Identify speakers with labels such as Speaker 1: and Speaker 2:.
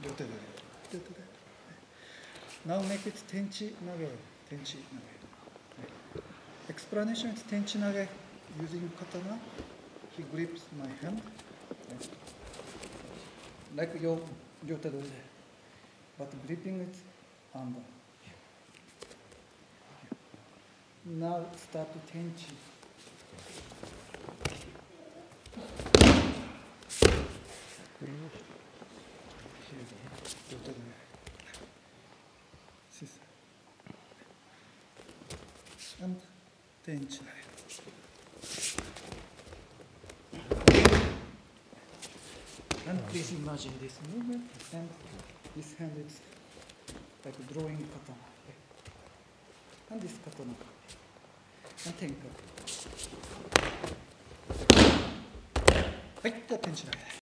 Speaker 1: 両手で。両手で。Now make it tenchi nage. Tenchi nage. Explanation is tenchi nage using katana. He grips my hand. Like your 両手で。But gripping it under. Now start tenchi. And tenchi. And please imagine this movement, and this hand is like drawing katana. And this katana. And tenka. はい、じゃあ天使投げ。